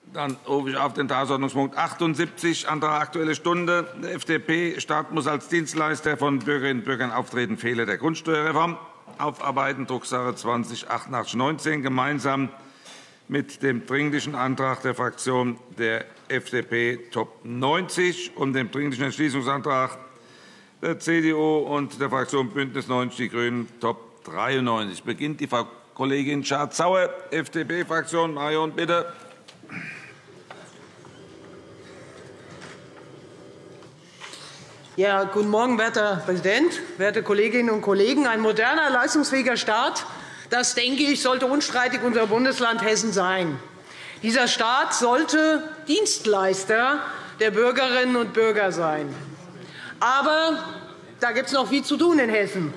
Dann rufe ich auf den Tagesordnungspunkt 78, Antrag Aktuelle Stunde der FDP. Staat muss als Dienstleister von Bürgerinnen und Bürgern auftreten, Fehler der Grundsteuerreform aufarbeiten, Drucksache 20-8819, gemeinsam mit dem Dringlichen Antrag der Fraktion der FDP Top 90 und dem Dringlichen Entschließungsantrag der CDU und der Fraktion BÜNDNIS 90 die GRÜNEN Top 93. Beginnt die Frau Kollegin Schardt-Sauer, FDP-Fraktion. Marion, bitte. Ja, guten Morgen, werter Herr Präsident, werte Kolleginnen und Kollegen! Ein moderner, leistungsfähiger Staat, das, denke ich, sollte unstreitig unser Bundesland Hessen sein. Dieser Staat sollte Dienstleister der Bürgerinnen und Bürger sein. Aber da gibt es noch viel zu tun in Hessen.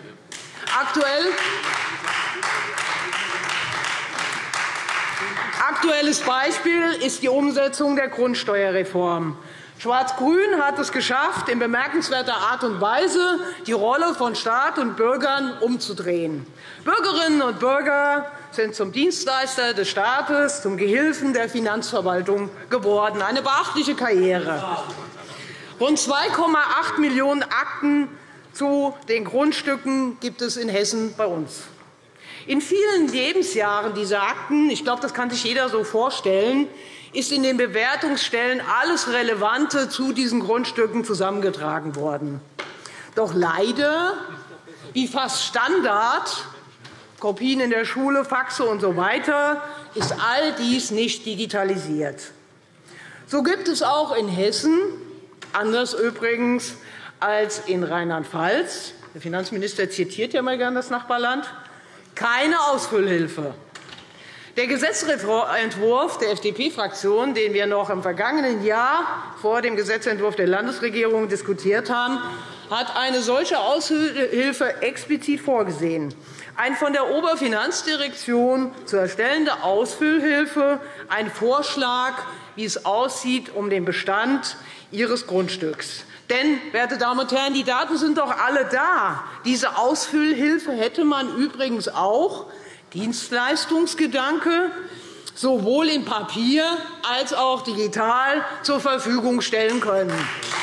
Aktuelles Beispiel ist die Umsetzung der Grundsteuerreform. Schwarz-Grün hat es geschafft, in bemerkenswerter Art und Weise die Rolle von Staat und Bürgern umzudrehen. Bürgerinnen und Bürger sind zum Dienstleister des Staates, zum Gehilfen der Finanzverwaltung geworden. Eine beachtliche Karriere. Rund 2,8 Millionen Akten zu den Grundstücken gibt es in Hessen bei uns. In vielen Lebensjahren dieser Akten, ich glaube, das kann sich jeder so vorstellen, ist in den Bewertungsstellen alles Relevante zu diesen Grundstücken zusammengetragen worden. Doch leider, wie fast Standard, Kopien in der Schule, Faxe usw., ist all dies nicht digitalisiert. So gibt es auch in Hessen, anders übrigens als in Rheinland-Pfalz, der Finanzminister zitiert ja einmal gern das Nachbarland, keine Ausfüllhilfe. Der Gesetzentwurf der FDP-Fraktion, den wir noch im vergangenen Jahr vor dem Gesetzentwurf der Landesregierung diskutiert haben, hat eine solche Aushilfe explizit vorgesehen. Ein von der Oberfinanzdirektion zu erstellende Ausfüllhilfe, ein Vorschlag, wie es aussieht um den Bestand Ihres Grundstücks. Denn, werte Damen und Herren, die Daten sind doch alle da. Diese Ausfüllhilfe hätte man übrigens auch, Dienstleistungsgedanke, sowohl in Papier als auch digital zur Verfügung stellen können.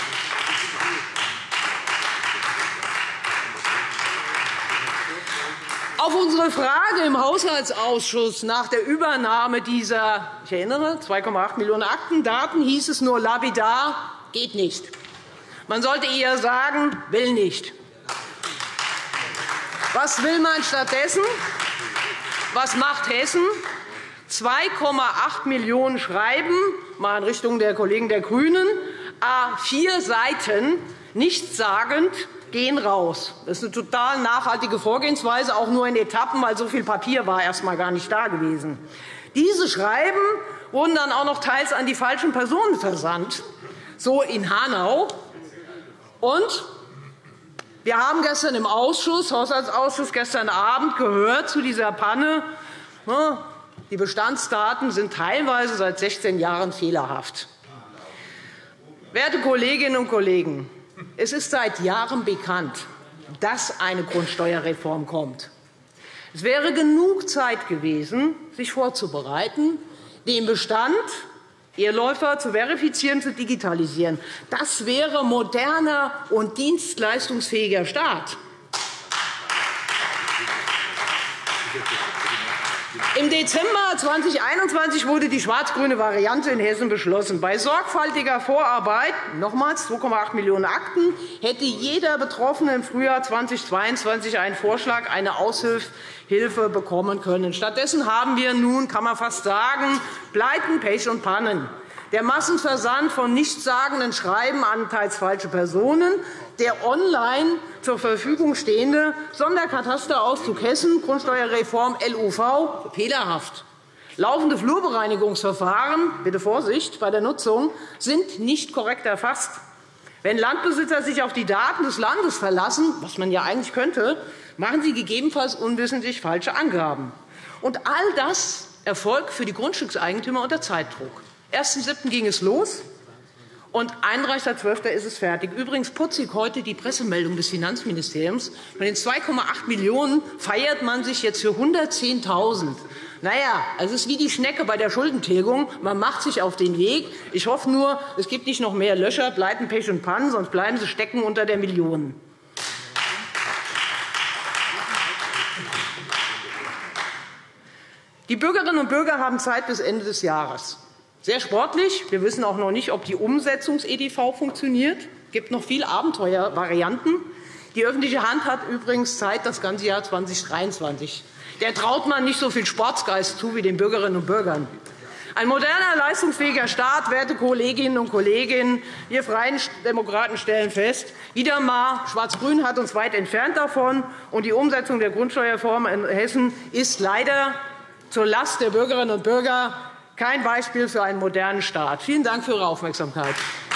Auf unsere Frage im Haushaltsausschuss nach der Übernahme dieser, ich erinnere, 2,8 Millionen Aktendaten hieß es nur lapidar, geht nicht. Man sollte eher sagen, will nicht. Was will man stattdessen? Was macht Hessen? 2,8 Millionen Schreiben, mal in Richtung der Kollegen der GRÜNEN, A4 Seiten, nichtssagend, gehen raus. Das ist eine total nachhaltige Vorgehensweise, auch nur in Etappen, weil so viel Papier war erst einmal gar nicht da gewesen. Diese Schreiben wurden dann auch noch teils an die falschen Personen versandt, so in Hanau. Und wir haben gestern im Haushaltsausschuss gestern Abend gehört zu dieser Panne, die Bestandsdaten sind teilweise seit 16 Jahren fehlerhaft. Werte Kolleginnen und Kollegen, es ist seit Jahren bekannt, dass eine Grundsteuerreform kommt. Es wäre genug Zeit gewesen, sich vorzubereiten, den Bestand Eheläufer zu verifizieren, zu digitalisieren. Das wäre moderner und dienstleistungsfähiger Staat. Im Dezember 2021 wurde die schwarz-grüne Variante in Hessen beschlossen. Bei sorgfältiger Vorarbeit, nochmals 2,8 Millionen Akten, hätte jeder Betroffene im Frühjahr 2022 einen Vorschlag, eine Aushilfe bekommen können. Stattdessen haben wir nun, kann man fast sagen, Pleiten, Pech und Pannen. Der Massenversand von nichtssagenden Schreiben an teils falsche Personen, der online zur Verfügung stehende Sonderkatasterauszug Hessen, Grundsteuerreform LUV, fehlerhaft. Laufende Flurbereinigungsverfahren, bitte Vorsicht bei der Nutzung, sind nicht korrekt erfasst. Wenn Landbesitzer sich auf die Daten des Landes verlassen, was man ja eigentlich könnte, machen sie gegebenenfalls unwissentlich falsche Angaben. Und all das erfolgt für die Grundstückseigentümer unter Zeitdruck. 1.7. ging es los, und 31.12. ist es fertig. Übrigens putzig heute die Pressemeldung des Finanzministeriums. Von den 2,8 Millionen € feiert man sich jetzt für 110.000. Na ja, es ist wie die Schnecke bei der Schuldentilgung. Man macht sich auf den Weg. Ich hoffe nur, es gibt nicht noch mehr Löcher, Pleiten, Pech und Pannen, sonst bleiben sie stecken unter der Million. Die Bürgerinnen und Bürger haben Zeit bis Ende des Jahres. Sehr sportlich. Wir wissen auch noch nicht, ob die Umsetzungs-EDV funktioniert. Es gibt noch viele Abenteuervarianten. Die öffentliche Hand hat übrigens Zeit das ganze Jahr 2023. Der traut man nicht so viel Sportsgeist zu wie den Bürgerinnen und Bürgern. Ein moderner, leistungsfähiger Staat, werte Kolleginnen und Kollegen, wir Freien Demokraten stellen fest, wieder einmal, Schwarz-Grün hat uns weit entfernt davon, und die Umsetzung der Grundsteuerreform in Hessen ist leider zur Last der Bürgerinnen und Bürger kein Beispiel für einen modernen Staat. Vielen Dank für Ihre Aufmerksamkeit.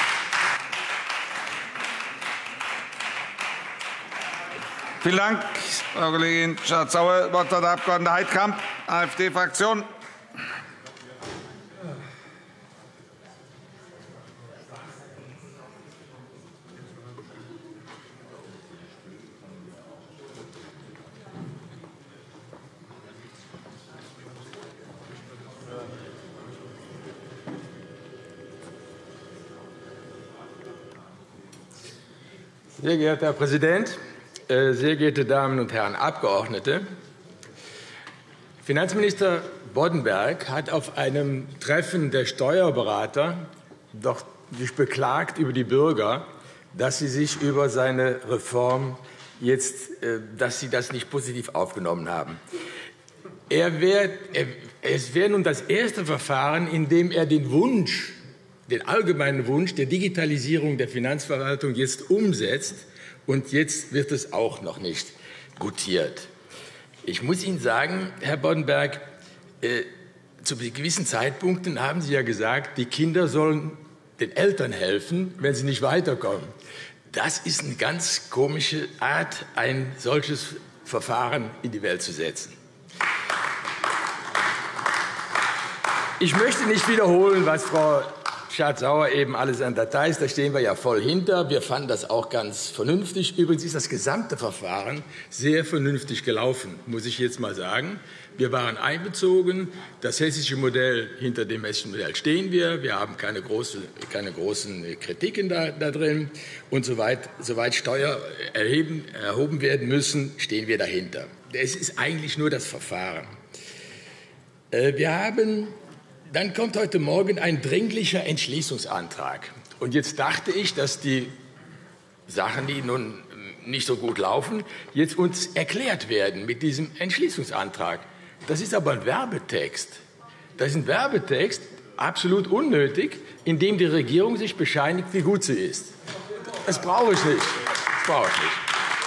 Vielen Dank, Frau Kollegin Schardt-Sauer. Das Wort hat der Abg. Heidkamp, AfD-Fraktion. Sehr geehrter Herr Präsident, sehr geehrte Damen und Herren Abgeordnete! Finanzminister Boddenberg hat auf einem Treffen der Steuerberater doch sich beklagt über die Bürger, dass sie sich über seine Reform dass sie das nicht positiv aufgenommen haben. Es wäre nun das erste Verfahren, in dem er den allgemeinen Wunsch der Digitalisierung der Finanzverwaltung jetzt umsetzt, und jetzt wird es auch noch nicht gutiert. Ich muss Ihnen sagen, Herr Boddenberg, zu gewissen Zeitpunkten haben Sie ja gesagt, die Kinder sollen den Eltern helfen, wenn sie nicht weiterkommen. Das ist eine ganz komische Art, ein solches Verfahren in die Welt zu setzen. Ich möchte nicht wiederholen, was Frau Schardt-Sauer eben alles an Details, da stehen wir ja voll hinter. Wir fanden das auch ganz vernünftig. Übrigens ist das gesamte Verfahren sehr vernünftig gelaufen, muss ich jetzt mal sagen. Wir waren einbezogen. Das hessische Modell, hinter dem hessischen Modell stehen wir. Wir haben keine großen Kritiken da drin. Und soweit Steuern erhoben werden müssen, stehen wir dahinter. Es ist eigentlich nur das Verfahren. Dann kommt heute Morgen ein dringlicher Entschließungsantrag. Und jetzt dachte ich, dass die Sachen, die nun nicht so gut laufen, jetzt uns erklärt werden mit diesem Entschließungsantrag. Das ist aber ein Werbetext. Das ist ein Werbetext, absolut unnötig, in dem die Regierung sich bescheinigt, wie gut sie ist. Das brauche ich nicht. Das brauche ich nicht.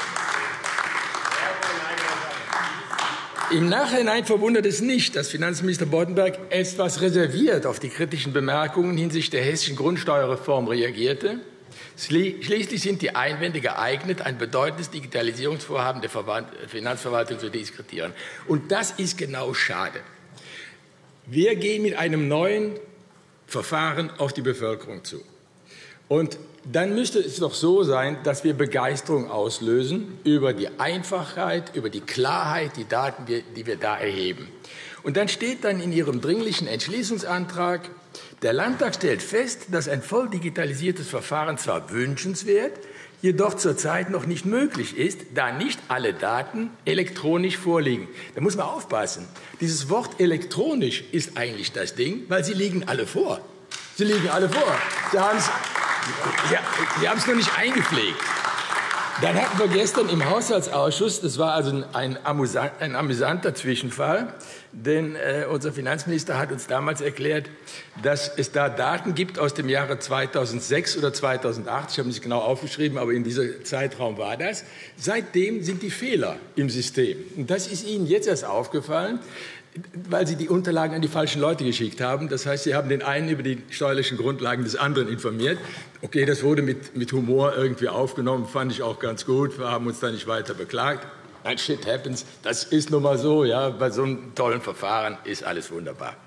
Im Nachhinein verwundert es nicht, dass Finanzminister Boddenberg etwas reserviert auf die kritischen Bemerkungen hinsichtlich der hessischen Grundsteuerreform reagierte. Schließlich sind die Einwände geeignet, ein bedeutendes Digitalisierungsvorhaben der Finanzverwaltung zu diskutieren. Und das ist genau schade. Wir gehen mit einem neuen Verfahren auf die Bevölkerung zu. Und dann müsste es doch so sein, dass wir Begeisterung auslösen über die Einfachheit, über die Klarheit, die Daten, die wir da erheben. Und dann steht dann in Ihrem dringlichen Entschließungsantrag, der Landtag stellt fest, dass ein voll digitalisiertes Verfahren zwar wünschenswert, jedoch zurzeit noch nicht möglich ist, da nicht alle Daten elektronisch vorliegen. Da muss man aufpassen. Dieses Wort elektronisch ist eigentlich das Ding, weil sie liegen alle vor. Sie liegen alle vor. Sie haben es noch nicht eingepflegt. Dann hatten wir gestern im Haushaltsausschuss, das war also ein amüsanter Zwischenfall, denn unser Finanzminister hat uns damals erklärt, dass es da Daten gibt aus dem Jahre 2006 oder 2008. Ich habe nicht genau aufgeschrieben, aber in diesem Zeitraum war das. Seitdem sind die Fehler im System. Und das ist Ihnen jetzt erst aufgefallen, weil Sie die Unterlagen an die falschen Leute geschickt haben. Das heißt, Sie haben den einen über die steuerlichen Grundlagen des anderen informiert. Okay, das wurde mit Humor irgendwie aufgenommen, fand ich auch ganz gut. Wir haben uns da nicht weiter beklagt. Nein, shit happens. Das ist nun mal so. Ja, bei so einem tollen Verfahren ist alles wunderbar.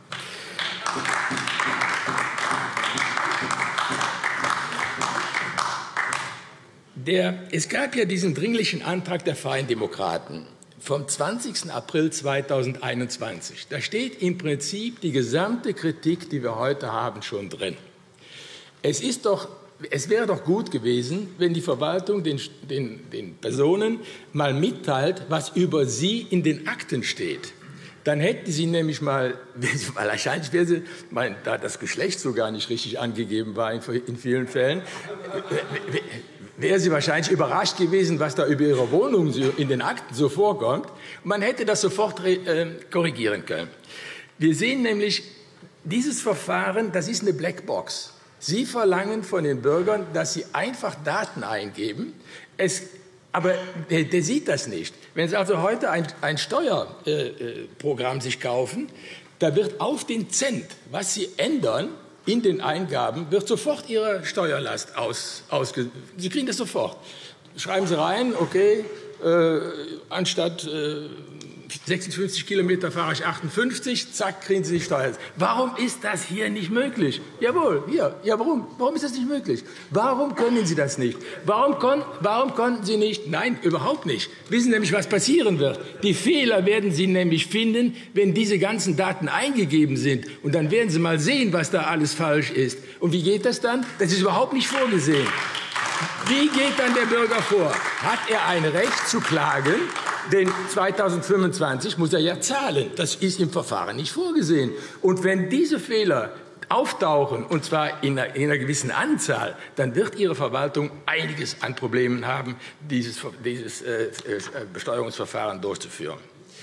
Es gab ja diesen dringlichen Antrag der Freien Demokraten. vom 20. April 2021. Da steht im Prinzip die gesamte Kritik, die wir heute haben, schon drin. Es wäre doch gut gewesen, wenn die Verwaltung den Personen mal mitteilt, was über sie in den Akten steht. Dann hätten sie nämlich wahrscheinlich wäre sie, da das Geschlecht so gar nicht richtig angegeben war in vielen Fällen, wäre sie wahrscheinlich überrascht gewesen, was da über ihre Wohnung in den Akten so vorkommt. Man hätte das sofort korrigieren können. Wir sehen nämlich, dieses Verfahren, das ist eine Blackbox. Sie verlangen von den Bürgern, dass sie einfach Daten eingeben. Aber der sieht das nicht. Wenn Sie also heute ein Steuerprogramm sich kaufen, da wird auf den Cent, was Sie ändern in den Eingaben, wird sofort Ihre Steuerlast ausgewiesen. Sie kriegen das sofort. Schreiben Sie rein, okay, anstatt 56 Kilometer fahre ich 58, zack, kriegen Sie die Steuer. Warum ist das hier nicht möglich? Jawohl, hier. Ja, warum? Warum ist das nicht möglich? Warum können Sie das nicht? Warum konnten Sie nicht? Nein, überhaupt nicht. Wissen nämlich, was passieren wird. Die Fehler werden Sie nämlich finden, wenn diese ganzen Daten eingegeben sind. Und dann werden Sie mal sehen, was da alles falsch ist. Und wie geht das dann? Das ist überhaupt nicht vorgesehen. Wie geht dann der Bürger vor? Hat er ein Recht zu klagen? Denn 2025 muss er ja zahlen. Das ist im Verfahren nicht vorgesehen. Und wenn diese Fehler auftauchen, und zwar in einer gewissen Anzahl, dann wird Ihre Verwaltung einiges an Problemen haben, dieses Besteuerungsverfahren durchzuführen.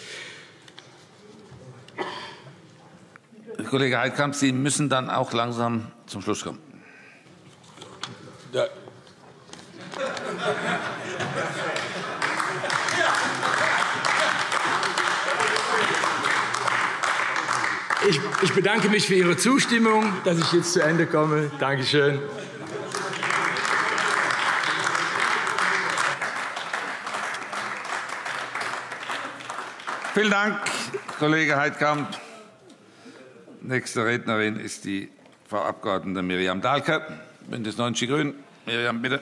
Herr Kollege Heidkamp, Sie müssen dann auch langsam zum Schluss kommen. Ja. Ich bedanke mich für Ihre Zustimmung, dass ich jetzt zu Ende komme. Dankeschön. Vielen Dank, Kollege Heidkamp. Nächste Rednerin ist die Frau Abg. Miriam Dahlke, Bündnis 90 Die Grünen. Miriam, bitte.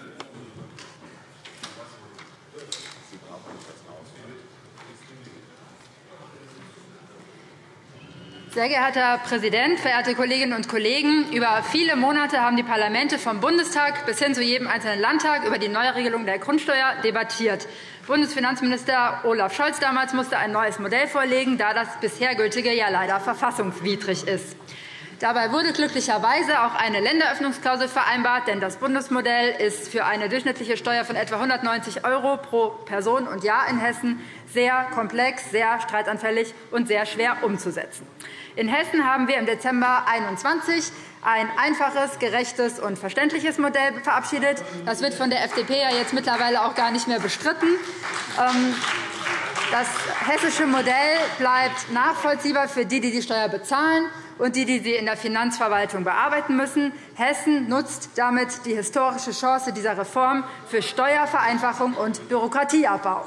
Sehr geehrter Herr Präsident, verehrte Kolleginnen und Kollegen! Über viele Monate haben die Parlamente vom Bundestag bis hin zu jedem einzelnen Landtag über die Neuregelung der Grundsteuer debattiert. Bundesfinanzminister Olaf Scholz damals musste ein neues Modell vorlegen, da das bisher gültige ja leider verfassungswidrig ist. Dabei wurde glücklicherweise auch eine Länderöffnungsklausel vereinbart, denn das Bundesmodell ist für eine durchschnittliche Steuer von etwa 190 € pro Person und Jahr in Hessen sehr komplex, sehr streitanfällig und sehr schwer umzusetzen. In Hessen haben wir im Dezember 2021 ein einfaches, gerechtes und verständliches Modell verabschiedet. Das wird von der FDP ja jetzt mittlerweile auch gar nicht mehr bestritten. Das hessische Modell bleibt nachvollziehbar für die, die die Steuer bezahlen und die, die sie in der Finanzverwaltung bearbeiten müssen. Hessen nutzt damit die historische Chance dieser Reform für Steuervereinfachung und Bürokratieabbau.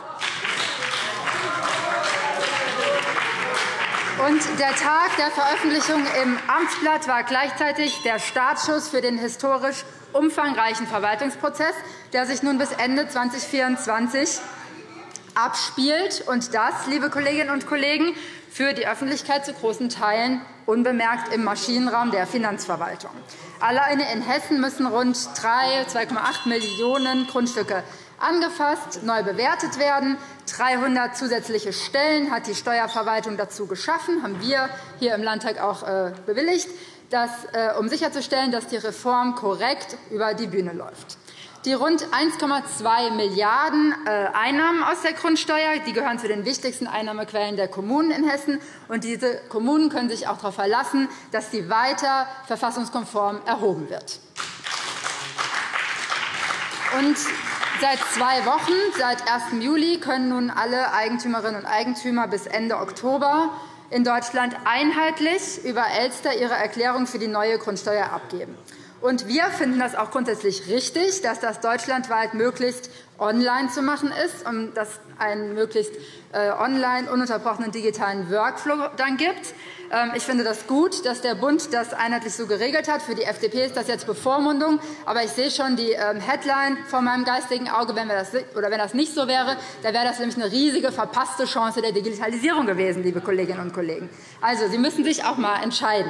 Und der Tag der Veröffentlichung im Amtsblatt war gleichzeitig der Startschuss für den historisch umfangreichen Verwaltungsprozess, der sich nun bis Ende 2024 abspielt. Und das, liebe Kolleginnen und Kollegen, für die Öffentlichkeit zu großen Teilen unbemerkt im Maschinenraum der Finanzverwaltung. Alleine in Hessen müssen rund 2,8 Millionen Grundstücke angefasst, neu bewertet werden. 300 zusätzliche Stellen hat die Steuerverwaltung dazu geschaffen, haben wir hier im Landtag auch bewilligt, um sicherzustellen, dass die Reform korrekt über die Bühne läuft. Die rund 1,2 Milliarden € Einnahmen aus der Grundsteuer, die gehören zu den wichtigsten Einnahmequellen der Kommunen in Hessen. Und diese Kommunen können sich auch darauf verlassen, dass sie weiter verfassungskonform erhoben wird. Und seit 2 Wochen, seit 1. Juli, können nun alle Eigentümerinnen und Eigentümer bis Ende Oktober in Deutschland einheitlich über Elster ihre Erklärung für die neue Grundsteuer abgeben. Und wir finden das auch grundsätzlich richtig, dass das deutschlandweit möglichst online zu machen ist, dass es einen möglichst online ununterbrochenen digitalen Workflow dann gibt. Ich finde das gut, dass der Bund das einheitlich so geregelt hat. Für die FDP ist das jetzt Bevormundung. Aber ich sehe schon die Headline vor meinem geistigen Auge. Wenn das nicht so wäre, dann wäre das nämlich eine riesige verpasste Chance der Digitalisierung gewesen, liebe Kolleginnen und Kollegen. Also, Sie müssen sich auch mal entscheiden.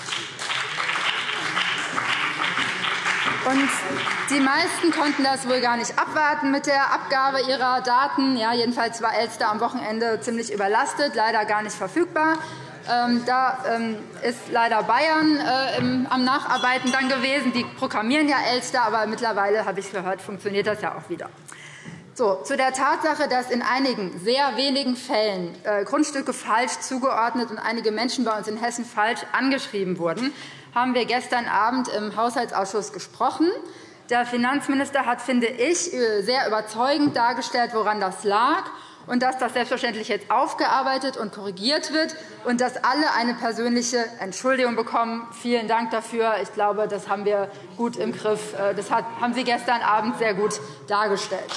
Und die meisten konnten das wohl gar nicht abwarten mit der Abgabe ihrer Daten. Ja, jedenfalls war Elster am Wochenende ziemlich überlastet, leider gar nicht verfügbar. Da ist leider Bayern am Nacharbeiten dann gewesen. Die programmieren ja Elster, aber mittlerweile, habe ich gehört, funktioniert das ja auch wieder. So, zu der Tatsache, dass in einigen, sehr wenigen Fällen Grundstücke falsch zugeordnet und einige Menschen bei uns in Hessen falsch angeschrieben wurden, haben wir gestern Abend im Haushaltsausschuss gesprochen. Der Finanzminister hat, finde ich, sehr überzeugend dargestellt, woran das lag, und dass das selbstverständlich jetzt aufgearbeitet und korrigiert wird und dass alle eine persönliche Entschuldigung bekommen. Vielen Dank dafür. Ich glaube, das haben wir gut im Griff. Das haben Sie gestern Abend sehr gut dargestellt.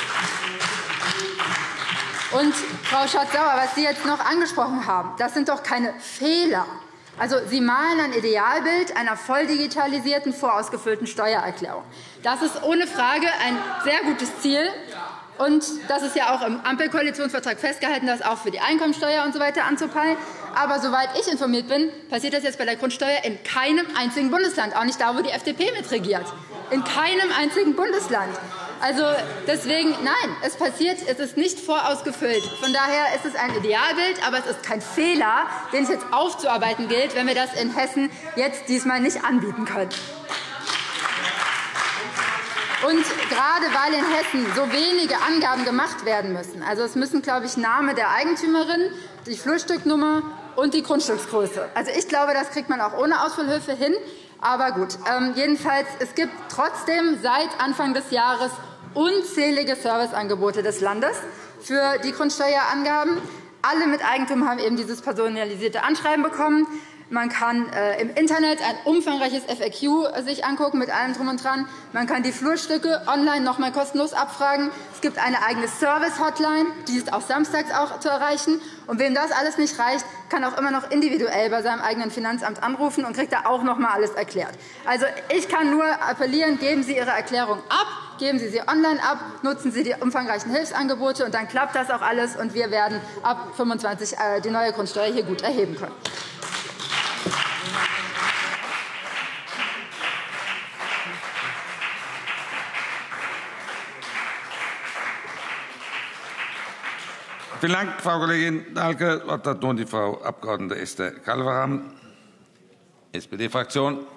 Und, Frau Schardt-Sauer, was Sie jetzt noch angesprochen haben, das sind doch keine Fehler. Also, Sie malen ein Idealbild einer voll digitalisierten, vorausgefüllten Steuererklärung. Das ist ohne Frage ein sehr gutes Ziel. Und das ist ja auch im Ampelkoalitionsvertrag festgehalten, das auch für die Einkommensteuer usw. anzupeilen. Aber soweit ich informiert bin, passiert das jetzt bei der Grundsteuer in keinem einzigen Bundesland, auch nicht da, wo die FDP mitregiert. In keinem einzigen Bundesland. Also deswegen, nein, es passiert, es ist nicht vorausgefüllt. Von daher ist es ein Idealbild, aber es ist kein Fehler, den es jetzt aufzuarbeiten gilt, wenn wir das in Hessen jetzt diesmal nicht anbieten können. Und gerade weil in Hessen so wenige Angaben gemacht werden müssen, also es müssen, glaube ich, Name der Eigentümerin, die Flurstücknummer und die Grundstücksgröße. Also ich glaube, das kriegt man auch ohne Ausfüllhilfe hin. Aber gut, jedenfalls, es gibt trotzdem seit Anfang des Jahres unzählige Serviceangebote des Landes für die Grundsteuerangaben. Alle mit Eigentum haben eben dieses personalisierte Anschreiben bekommen. Man kann im Internet ein umfangreiches FAQ sich angucken mit allem Drum und Dran. Man kann die Flurstücke online noch einmal kostenlos abfragen. Es gibt eine eigene Service-Hotline, die ist auch samstags auch zu erreichen. Und wem das alles nicht reicht, kann auch immer noch individuell bei seinem eigenen Finanzamt anrufen und kriegt da auch noch einmal alles erklärt. Also, ich kann nur appellieren, geben Sie Ihre Erklärung ab, geben Sie sie online ab, nutzen Sie die umfangreichen Hilfsangebote, und dann klappt das auch alles. Und wir werden ab 25 die neue Grundsteuer hier gut erheben können. Vielen Dank, Frau Kollegin Dahlke. Das Wort hat nun die Frau Abg. Esther Calveram, SPD-Fraktion.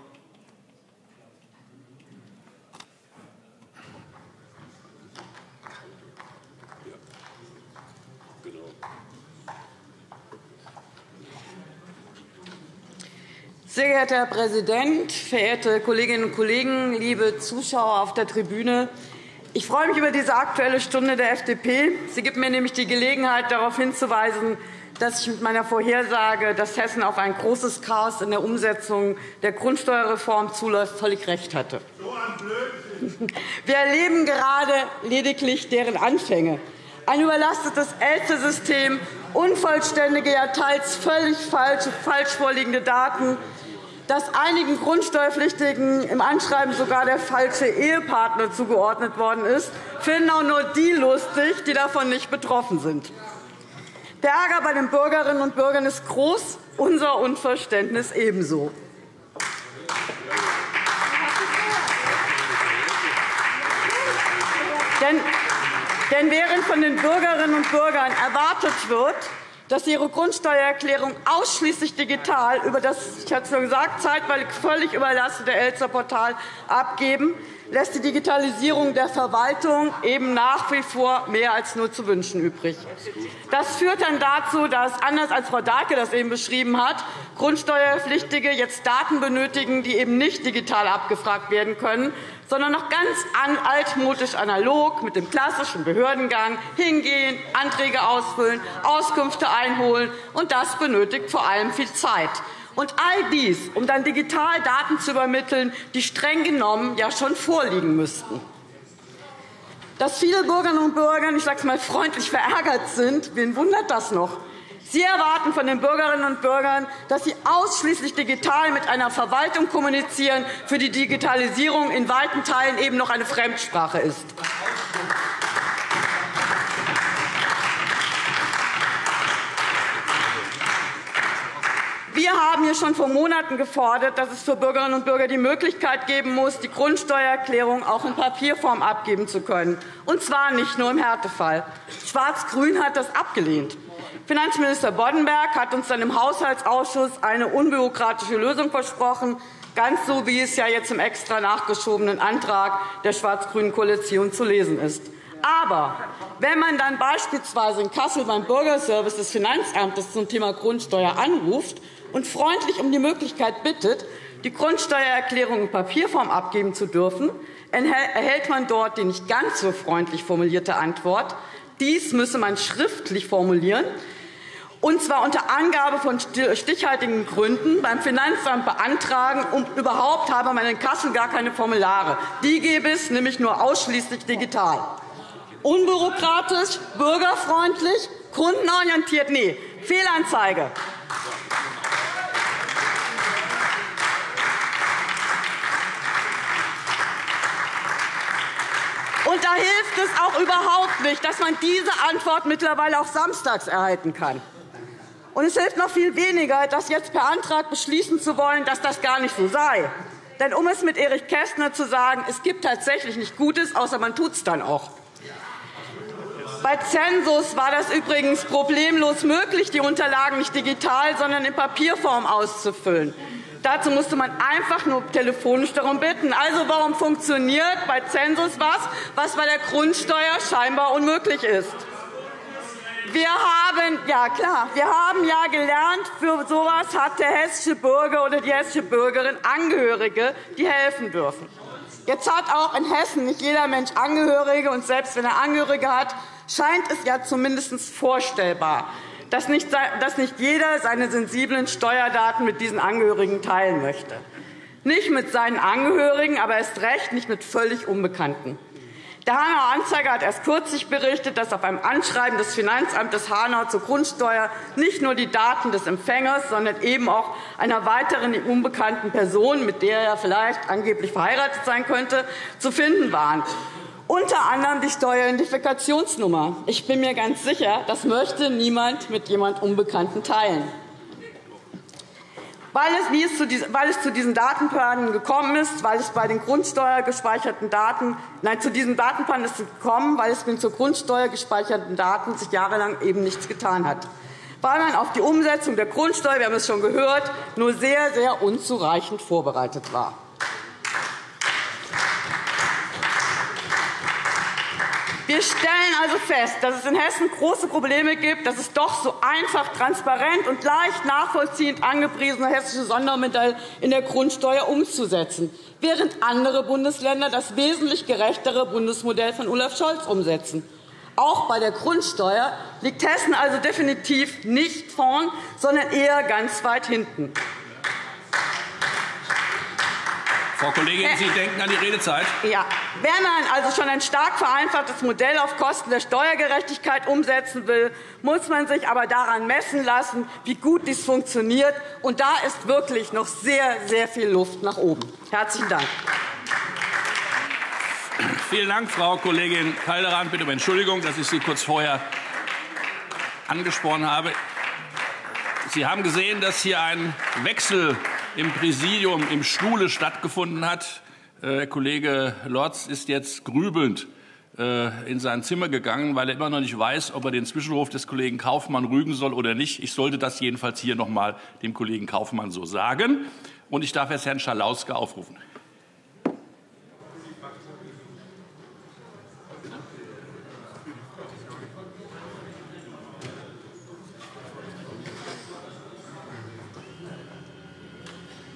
Sehr geehrter Herr Präsident, verehrte Kolleginnen und Kollegen, liebe Zuschauer auf der Tribüne! Ich freue mich über diese Aktuelle Stunde der FDP. Sie gibt mir nämlich die Gelegenheit, darauf hinzuweisen, dass ich mit meiner Vorhersage, dass Hessen auf ein großes Chaos in der Umsetzung der Grundsteuerreform zuläuft, völlig recht hatte. Wir erleben gerade lediglich deren Anfänge. Ein überlastetes Elster-System, unvollständige, ja teils völlig falsch vorliegende Daten, dass einigen Grundsteuerpflichtigen im Anschreiben sogar der falsche Ehepartner zugeordnet worden ist, finden auch nur die lustig, die davon nicht betroffen sind. Der Ärger bei den Bürgerinnen und Bürgern ist groß, unser Unverständnis ebenso. Denn während von den Bürgerinnen und Bürgern erwartet wird, dass sie ihre Grundsteuererklärung ausschließlich digital über das, ich hatte es schon gesagt, zeitweilig völlig überlastete Elster-Portal abgeben, lässt die Digitalisierung der Verwaltung eben nach wie vor mehr als nur zu wünschen übrig. Das führt dann dazu, dass, anders als Frau Dahlke das eben beschrieben hat, Grundsteuerpflichtige jetzt Daten benötigen, die eben nicht digital abgefragt werden können, sondern noch ganz altmodisch analog mit dem klassischen Behördengang hingehen, Anträge ausfüllen, Auskünfte einholen. Und das benötigt vor allem viel Zeit. Und all dies, um dann digital Daten zu übermitteln, die streng genommen ja schon vorliegen müssten. Dass viele Bürgerinnen und Bürger, ich sage es mal freundlich, verärgert sind, wen wundert das noch? Sie erwarten von den Bürgerinnen und Bürgern, dass sie ausschließlich digital mit einer Verwaltung kommunizieren, für die Digitalisierung in weiten Teilen eben noch eine Fremdsprache ist. Wir haben hier schon vor Monaten gefordert, dass es für Bürgerinnen und Bürger die Möglichkeit geben muss, die Grundsteuererklärung auch in Papierform abgeben zu können, und zwar nicht nur im Härtefall. Schwarz-Grün hat das abgelehnt. Finanzminister Boddenberg hat uns dann im Haushaltsausschuss eine unbürokratische Lösung versprochen, ganz so, wie es ja jetzt im extra nachgeschobenen Antrag der schwarz-grünen Koalition zu lesen ist. Aber wenn man dann beispielsweise in Kassel beim Bürgerservice des Finanzamtes zum Thema Grundsteuer anruft und freundlich um die Möglichkeit bittet, die Grundsteuererklärung in Papierform abgeben zu dürfen, erhält man dort die nicht ganz so freundlich formulierte Antwort: Dies müsse man schriftlich formulieren, und zwar unter Angabe von stichhaltigen Gründen beim Finanzamt beantragen. Und überhaupt habe man in Kassel gar keine Formulare. Die gäbe es nämlich nur ausschließlich digital. Unbürokratisch, bürgerfreundlich, kundenorientiert? Nee, Fehlanzeige. Und da hilft es auch überhaupt nicht, dass man diese Antwort mittlerweile auch samstags erhalten kann. Und es hilft noch viel weniger, das jetzt per Antrag beschließen zu wollen, dass das gar nicht so sei. Denn um es mit Erich Kästner zu sagen, es gibt tatsächlich nicht Gutes, außer man tut es dann auch. Bei Zensus war das übrigens problemlos möglich, die Unterlagen nicht digital, sondern in Papierform auszufüllen. Dazu musste man einfach nur telefonisch darum bitten. Also warum funktioniert bei Zensus was bei der Grundsteuer scheinbar unmöglich ist? Wir haben ja gelernt, für so etwas hat der hessische Bürger oder die hessische Bürgerin Angehörige, die helfen dürfen. Jetzt hat auch in Hessen nicht jeder Mensch Angehörige, und selbst wenn er Angehörige hat, scheint es ja zumindest vorstellbar, dass nicht jeder seine sensiblen Steuerdaten mit diesen Angehörigen teilen möchte. Nicht mit seinen Angehörigen, aber erst recht nicht mit völlig Unbekannten. Der Hanauer Anzeiger hat erst kürzlich berichtet, dass auf einem Anschreiben des Finanzamtes Hanau zur Grundsteuer nicht nur die Daten des Empfängers, sondern eben auch einer weiteren unbekannten Person, mit der er vielleicht angeblich verheiratet sein könnte, zu finden waren. Unter anderem die Steueridentifikationsnummer. Ich bin mir ganz sicher, das möchte niemand mit jemand Unbekannten teilen. Weil es zu diesen Datenpannen gekommen ist, weil es bei den Grundsteuer gespeicherten Daten, zu diesen Datenpannen ist es gekommen, weil es mit den zur Grundsteuer gespeicherten Daten sich jahrelang eben nichts getan hat. Weil man auf die Umsetzung der Grundsteuer, wir haben es schon gehört, nur sehr, sehr unzureichend vorbereitet war. Wir stellen also fest, dass es in Hessen große Probleme gibt, dass es doch so einfach, transparent und leicht nachvollziehend angepriesene hessische Sondermodell in der Grundsteuer umzusetzen, während andere Bundesländer das wesentlich gerechtere Bundesmodell von Olaf Scholz umsetzen. Auch bei der Grundsteuer liegt Hessen also definitiv nicht vorn, sondern eher ganz weit hinten. Frau Kollegin, Sie denken an die Redezeit. Ja. Wenn man also schon ein stark vereinfachtes Modell auf Kosten der Steuergerechtigkeit umsetzen will, muss man sich aber daran messen lassen, wie gut dies funktioniert. Und da ist wirklich noch sehr, sehr viel Luft nach oben. Herzlichen Dank. Vielen Dank, Frau Kollegin Calderan. Bitte um Entschuldigung, dass ich Sie kurz vorher angesprochen habe. Sie haben gesehen, dass hier ein Wechsel im Präsidium im Stuhle stattgefunden hat. Der Kollege Lorz ist jetzt grübelnd in sein Zimmer gegangen, weil er immer noch nicht weiß, ob er den Zwischenruf des Kollegen Kaufmann rügen soll oder nicht. Ich sollte das jedenfalls hier noch einmal dem Kollegen Kaufmann so sagen. Und ich darf jetzt Herrn Schalauske aufrufen.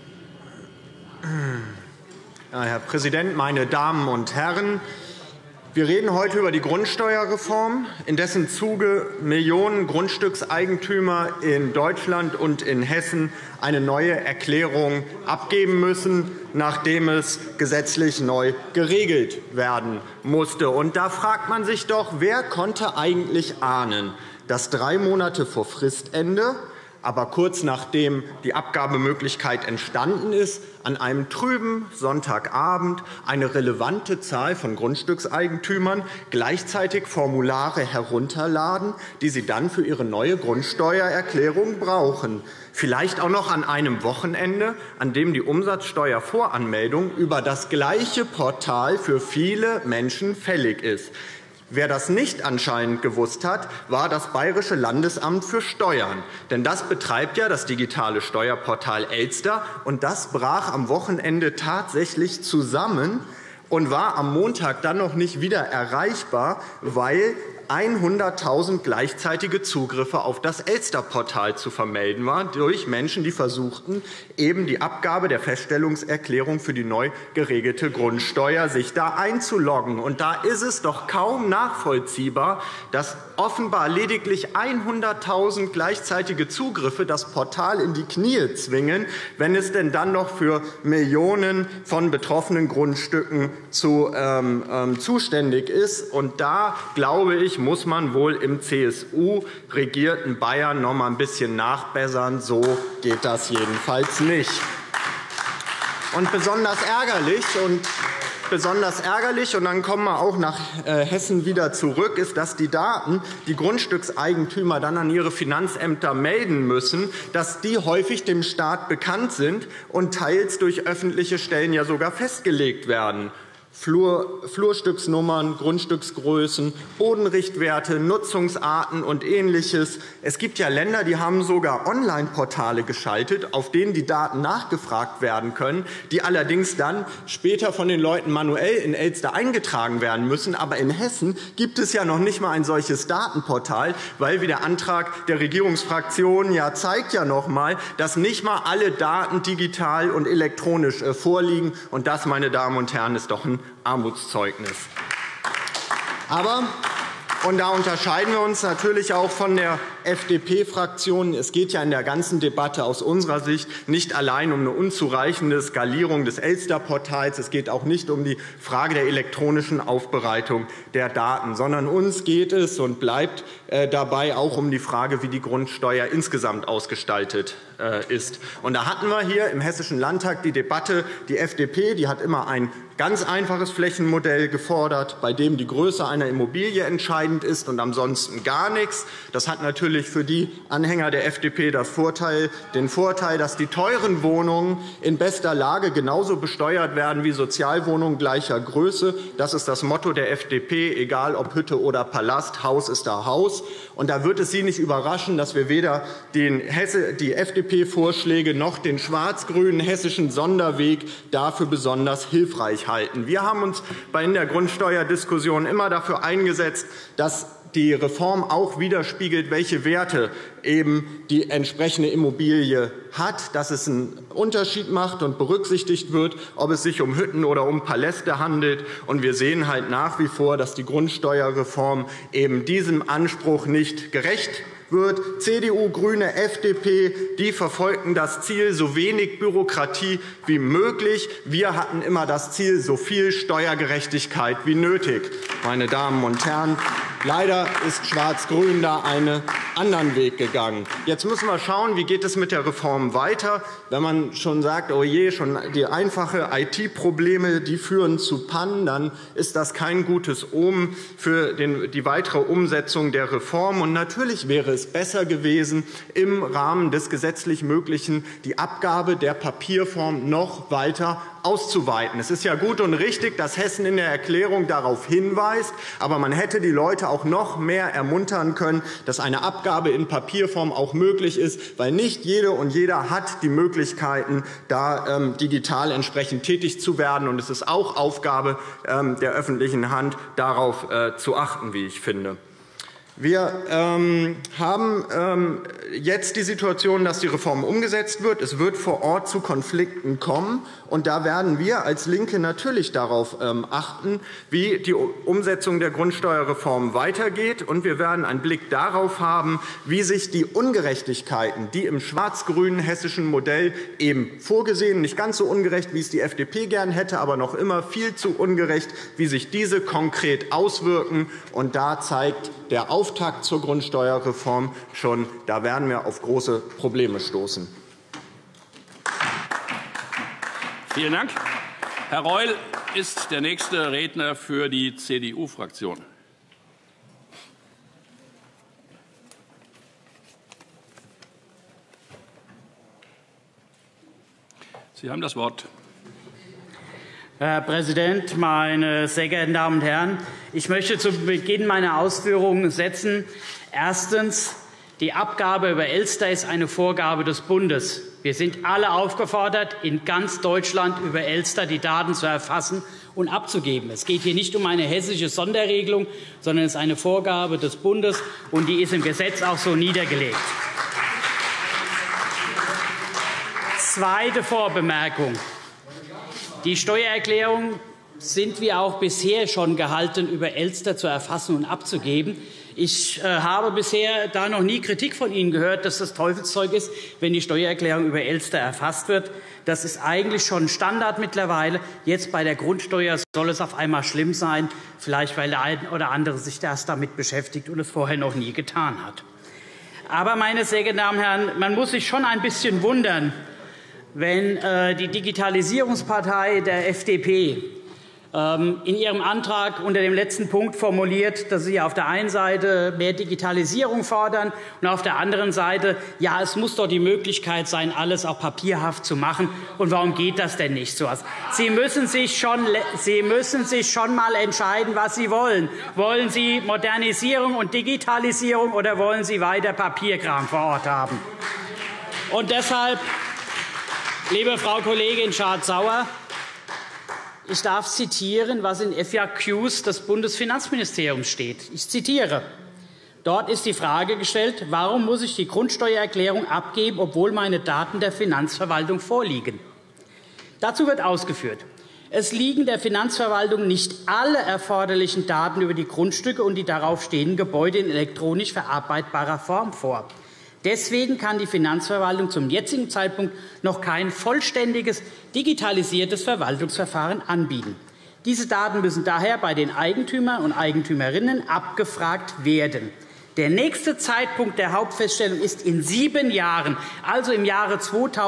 Herr Präsident, meine Damen und Herren! Wir reden heute über die Grundsteuerreform, in dessen Zuge Millionen Grundstückseigentümer in Deutschland und in Hessen eine neue Erklärung abgeben müssen, nachdem es gesetzlich neu geregelt werden musste. Und da fragt man sich doch, wer konnte eigentlich ahnen, dass 3 Monate vor Fristende, aber kurz nachdem die Abgabemöglichkeit entstanden ist, an einem trüben Sonntagabend eine relevante Zahl von Grundstückseigentümern gleichzeitig Formulare herunterladen, die sie dann für ihre neue Grundsteuererklärung brauchen. Vielleicht auch noch an einem Wochenende, an dem die Umsatzsteuervoranmeldung über das gleiche Portal für viele Menschen fällig ist. Wer das nicht anscheinend gewusst hat, war das Bayerische Landesamt für Steuern. Denn das betreibt ja das digitale Steuerportal Elster. Und das brach am Wochenende tatsächlich zusammen und war am Montag dann noch nicht wieder erreichbar, weil 100.000 gleichzeitige Zugriffe auf das Elster-Portal zu vermelden waren durch Menschen, die versuchten, eben die Abgabe der Feststellungserklärung für die neu geregelte Grundsteuer sich da einzuloggen. Und da ist es doch kaum nachvollziehbar, dass offenbar lediglich 100.000 gleichzeitige Zugriffe das Portal in die Knie zwingen, wenn es denn dann noch für Millionen von betroffenen Grundstücken zuständig ist. Und da, glaube ich, muss man wohl im CSU-regierten Bayern noch mal ein bisschen nachbessern. So geht das jedenfalls nicht. Und besonders ärgerlich, und dann kommen wir auch nach Hessen wieder zurück, ist, dass die Daten, die Grundstückseigentümer dann an ihre Finanzämter melden müssen, dass die häufig dem Staat bekannt sind und teils durch öffentliche Stellen ja sogar festgelegt werden. Flurstücksnummern, Grundstücksgrößen, Bodenrichtwerte, Nutzungsarten und Ähnliches. Es gibt ja Länder, die haben sogar Online-Portale geschaltet, auf denen die Daten nachgefragt werden können, die allerdings dann später von den Leuten manuell in Elster eingetragen werden müssen. Aber in Hessen gibt es ja noch nicht einmal ein solches Datenportal, weil, wie der Antrag der Regierungsfraktionen ja zeigt, ja noch einmal, dass nicht einmal alle Daten digital und elektronisch vorliegen. Und das, meine Damen und Herren, ist doch ein Armutszeugnis. Aber, und da unterscheiden wir uns natürlich auch von der FDP-Fraktion, es geht ja in der ganzen Debatte aus unserer Sicht nicht allein um eine unzureichende Skalierung des Elster-Portals. Es geht auch nicht um die Frage der elektronischen Aufbereitung der Daten, sondern uns geht es und bleibt dabei auch um die Frage, wie die Grundsteuer insgesamt ausgestaltet ist. Und da hatten wir hier im Hessischen Landtag die Debatte, die FDP, die hat immer ein ganz einfaches Flächenmodell gefordert, bei dem die Größe einer Immobilie entscheidend ist und ansonsten gar nichts. Das hat natürlich für die Anhänger der FDP den Vorteil, dass die teuren Wohnungen in bester Lage genauso besteuert werden wie Sozialwohnungen gleicher Größe. Das ist das Motto der FDP, egal ob Hütte oder Palast, Haus ist da Haus. Und da wird es Sie nicht überraschen, dass wir weder die FDP-Vorschläge noch den schwarz-grünen hessischen Sonderweg dafür besonders hilfreich halten. Wir haben uns in der Grundsteuerdiskussion immer dafür eingesetzt, dass die Reform auch widerspiegelt, welche Werte eben die entsprechende Immobilie hat, dass es einen Unterschied macht und berücksichtigt wird, ob es sich um Hütten oder um Paläste handelt. Und wir sehen halt nach wie vor, dass die Grundsteuerreform eben diesem Anspruch nicht gerecht wird. CDU, GRÜNE, FDP, die verfolgten das Ziel, so wenig Bürokratie wie möglich. Wir hatten immer das Ziel, so viel Steuergerechtigkeit wie nötig. Meine Damen und Herren, leider ist Schwarz-Grün da einen anderen Weg gegangen. Jetzt müssen wir schauen, wie geht es mit der Reform weiter. Wenn man schon sagt, oh je, schon die einfachen IT-Probleme, die führen zu Pannen, dann ist das kein gutes Omen für die weitere Umsetzung der Reform. Und natürlich wäre es besser gewesen, im Rahmen des gesetzlich Möglichen die Abgabe der Papierform noch weiter auszuweiten. Es ist ja gut und richtig, dass Hessen in der Erklärung darauf hinweist, aber man hätte die Leute auch noch mehr ermuntern können, dass eine Abgabe in Papierform auch möglich ist, weil nicht jede und jeder hat die Möglichkeiten, da digital entsprechend tätig zu werden. Und es ist auch Aufgabe der öffentlichen Hand, darauf zu achten, wie ich finde. Wir haben jetzt die Situation, dass die Reform umgesetzt wird. Es wird vor Ort zu Konflikten kommen. Und da werden wir als LINKE natürlich darauf achten, wie die Umsetzung der Grundsteuerreform weitergeht. Und wir werden einen Blick darauf haben, wie sich die Ungerechtigkeiten, die im schwarz-grünen hessischen Modell eben vorgesehen, nicht ganz so ungerecht, wie es die FDP gern hätte, aber noch immer viel zu ungerecht, wie sich diese konkret auswirken. Und da zeigt der Auftakt zur Grundsteuerreform schon, da werden wir auf große Probleme stoßen. Vielen Dank. Herr Reul ist der nächste Redner für die CDU-Fraktion. Sie haben das Wort. Herr Präsident, meine sehr geehrten Damen und Herren! Ich möchte zu Beginn meiner Ausführungen setzen. Erstens. Die Abgabe über Elster ist eine Vorgabe des Bundes. Wir sind alle aufgefordert, in ganz Deutschland über Elster die Daten zu erfassen und abzugeben. Es geht hier nicht um eine hessische Sonderregelung, sondern es ist eine Vorgabe des Bundes, und die ist im Gesetz auch so niedergelegt. Zweite Vorbemerkung. Die Steuererklärungen sind wie auch bisher schon gehalten, über Elster zu erfassen und abzugeben. Ich habe bisher da noch nie Kritik von Ihnen gehört, dass das Teufelszeug ist, wenn die Steuererklärung über Elster erfasst wird. Das ist eigentlich schon Standard mittlerweile. Jetzt bei der Grundsteuer soll es auf einmal schlimm sein, vielleicht weil der eine oder andere sich erst damit beschäftigt und es vorher noch nie getan hat. Aber, meine sehr geehrten Damen und Herren, man muss sich schon ein bisschen wundern, wenn die Digitalisierungspartei der FDP in ihrem Antrag unter dem letzten Punkt formuliert, dass Sie auf der einen Seite mehr Digitalisierung fordern und auf der anderen Seite, ja, es muss doch die Möglichkeit sein, alles auch papierhaft zu machen. Und warum geht das denn nicht so? Sie müssen sich schon mal entscheiden, was Sie wollen. Wollen Sie Modernisierung und Digitalisierung oder wollen Sie weiter Papierkram vor Ort haben? Und deshalb, liebe Frau Kollegin Schardt-Sauer, ich darf zitieren, was in FAQs des Bundesfinanzministeriums steht. Ich zitiere. Dort ist die Frage gestellt, warum muss ich die Grundsteuererklärung abgeben, obwohl meine Daten der Finanzverwaltung vorliegen? Dazu wird ausgeführt, es liegen der Finanzverwaltung nicht alle erforderlichen Daten über die Grundstücke und die darauf stehenden Gebäude in elektronisch verarbeitbarer Form vor. Deswegen kann die Finanzverwaltung zum jetzigen Zeitpunkt noch kein vollständiges digitalisiertes Verwaltungsverfahren anbieten. Diese Daten müssen daher bei den Eigentümern und Eigentümerinnen abgefragt werden. Der nächste Zeitpunkt der Hauptfeststellung ist in 7 Jahren, also im Jahre